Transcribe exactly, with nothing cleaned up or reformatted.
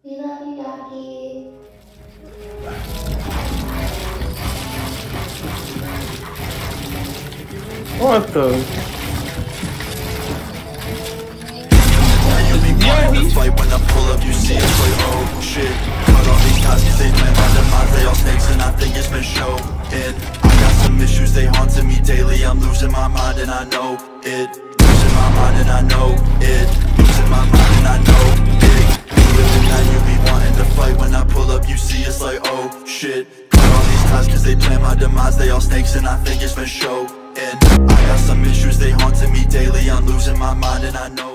We love you, Ducky. What the? Yeah, he's fight when I pull up, you see it's like, oh shit. Cut all these ties cause they plan my demise. They all snakes and I think it's been showing. I got some issues, they haunting me daily. I'm losing my mind and I know it. Losing my mind and I know it. Losing my mind and I know it. You living that you be wanting to fight. When I pull up, you see it's like, oh shit. Cut all these ties cause they plan my demise. They all snakes and I think it's been showing. I got some issues, they haunting me daily. I'm losing my mind and I know